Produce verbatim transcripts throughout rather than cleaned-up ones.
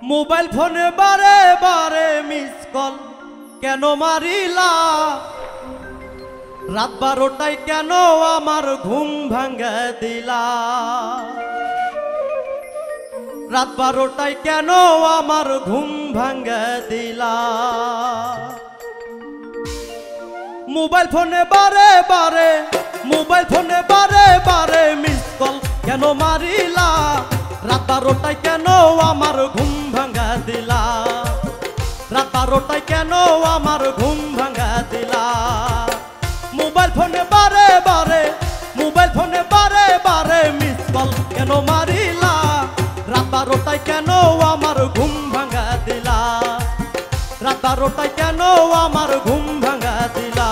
Mobile ফোনে বারে বারে মিস কল কেন মারিলা? রাত বারোটায় কেন আমার ঘুম ভাঙে দিলা? রাত বারোটায় কেন আমার ঘুম ভাঙে দিলা? মোবাইল ফোনে বারে বারে মোবাইল ফোনে বারে বারে মিস কল কেন মারিলা? রাত বারোটায় কেন আমার ঘুম ভাঙা দিলা? রাত বারোটায় কেন আমার ঘুম ভাঙা দিলা? মোবাইল ফোনে বারে বারে মোবাইল ফোনে বারে বারে মিস কল কেন মারিলা? রাত বারোটায় কেন আমার ঘুম ভাঙা দিলা? রাত বারোটায় কেন আমার ঘুম ভাঙা দিলা?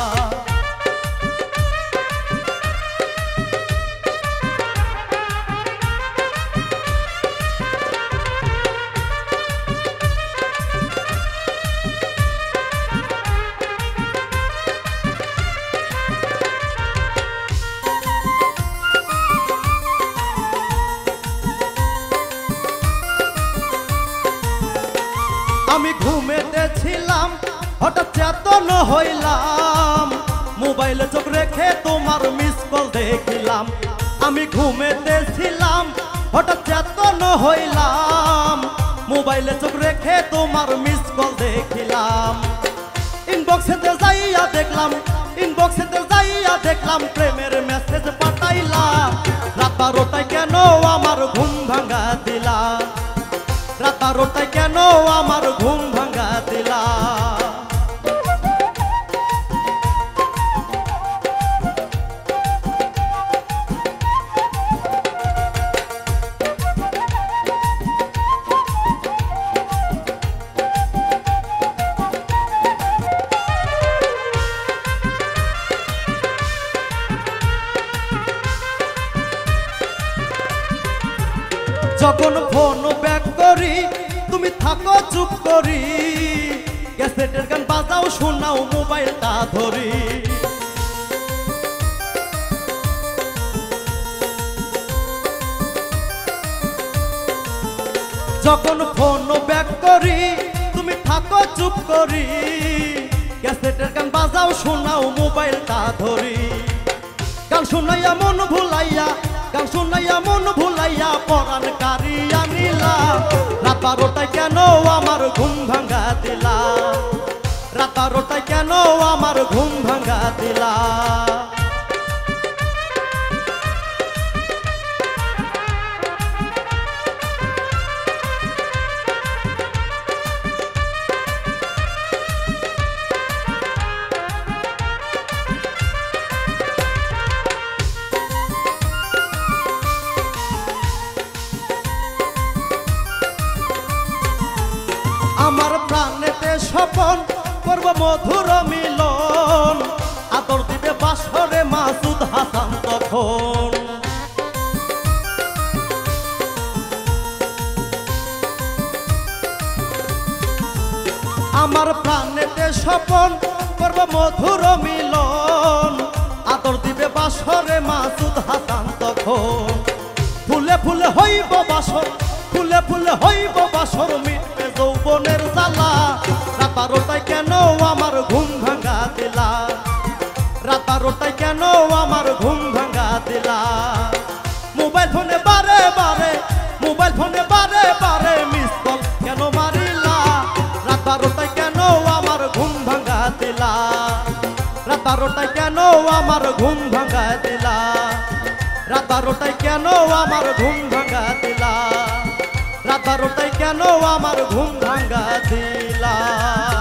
আমি ঘুমেতেছিলাম হঠাৎ চেতন হইলাম, মোবাইলে চোখ রেখে তোমার মিস কল দেখিলাম। আমি ঘুমেতেছিলাম হঠাৎ চেতন হইলাম, মোবাইলে চোখ রেখে তোমার মিস কল দেখিলাম। ইনবক্সেতে যাইয়া দেখলাম ইনবক্সেতে যাইয়া দেখলাম প্রেমের মেসেজ পাঠাইলা। রাত বারোটায় কেন আমার ঘুম ভাঙা দিলা? রাত বারোটায় কেন আমার ঘুম ভাঙা দিলা? যখন ফোন ব্যাক করি তুমি থাকো চুপ করি, ক্যাসেটের গান বাজাও শোনাও মোবাইলটা ধরি। যখন ফোন ব্যাক করি তুমি থাকো চুপ করি, ক্যাসেটের গান বাজাও শোনাও মোবাইলটা ধরি। গান শোনাইয়া মন ভুলাইয়া গান শোনাইয়া মন ভুলাইয়া পরাণ কারিয়া নিলা। রাত বারোটায় কেন আমার ঘুম ভাঙা দিলা? রাত বারোটায় কেন আমার ঘুম ভাঙা দিলা? আমার প্রাণেতে স্বপন করব মধুর মিলন, আদর দিবে বাসরে মাসুদ হাসান তখন। আমার প্রাণেতে স্বপন করব মধুর মিলন, আদর দিবে বাসরে মাসুদ হাসান তখন। ফুলে ফুলে হইব বাসর ফুলে ফুলে হইব বাসর মিটবে যৌবনের জ্বালা। রাত বারোটায় কেন আমার ঘুম ভাঙা দিলা? রাত বারোটায় কেন আমার ঘুম ভাঙা দিলা? মোবাইল ফোনে বারে বারে মোবাইল ফোনে বারে বারে মিস কল কেন মারিলা? রাত বারোটায় কেন আমার ঘুম ভাঙা দিলা? রাত বারোটায় কেন আমার ঘুম ভাঙা দিলা? রাত বারোটায় কেন আমার ঘুম ভাঙা দিলা? রাত বারোটায় কেন আমার ঘুম ভাঙা দিলা?